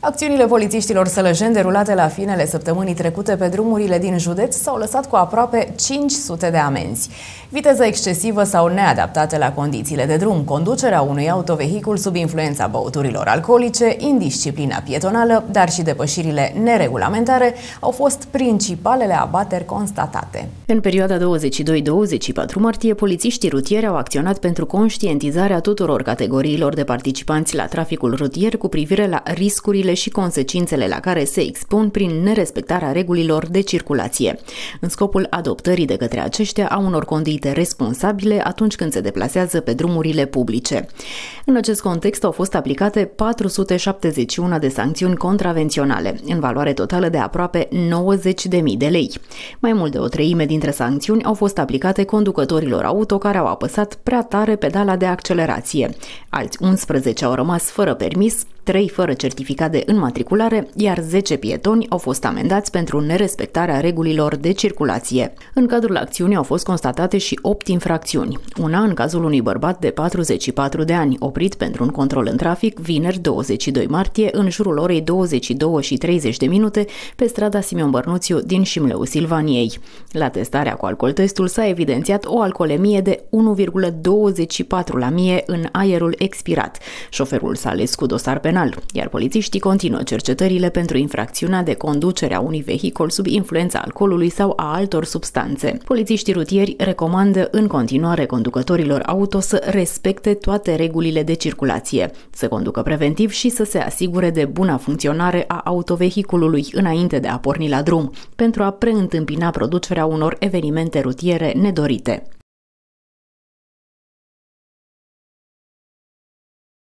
Acțiunile polițiștilor sălăjeni derulate la finele săptămânii trecute pe drumurile din județ s-au lăsat cu aproape 500 de amenzi. Viteză excesivă sau neadaptată la condițiile de drum, conducerea unui autovehicul sub influența băuturilor alcoolice, indisciplina pietonală, dar și depășirile neregulamentare au fost principalele abateri constatate. În perioada 22-24 martie, polițiștii rutieri au acționat pentru conștientizarea tuturor categoriilor de participanți la traficul rutier cu privire la riscurile și consecințele la care se expun prin nerespectarea regulilor de circulație, în scopul adoptării de către aceștia a unor conduite responsabile atunci când se deplasează pe drumurile publice. În acest context au fost aplicate 471 de sancțiuni contravenționale, în valoare totală de aproape 90.000 de lei. Mai mult de o treime dintre sancțiuni au fost aplicate conducătorilor auto care au apăsat prea tare pedala de accelerație. Alți 11 au rămas fără permis, 3 fără certificat de înmatriculare, iar 10 pietoni au fost amendați pentru nerespectarea regulilor de circulație. În cadrul acțiunii au fost constatate și 8 infracțiuni. Una în cazul unui bărbat de 44 de ani, oprit pentru un control în trafic vineri 22 martie, în jurul orei 22:30 pe strada Simeon Bărnuțiu din Șimleu Silvaniei. La testarea cu alcooltestul s-a evidențiat o alcoolemie de 1,24 la mie în aerul expirat. Șoferul s-a ales cu dosar penal, iar polițiștii continuă cercetările pentru infracțiunea de conducere a unui vehicul sub influența alcoolului sau a altor substanțe. Polițiștii rutieri recomandă în continuare conducătorilor auto să respecte toate regulile de circulație, să conducă preventiv și să se asigure de buna funcționare a autovehiculului înainte de a porni la drum, pentru a preîntâmpina producerea unor evenimente rutiere nedorite.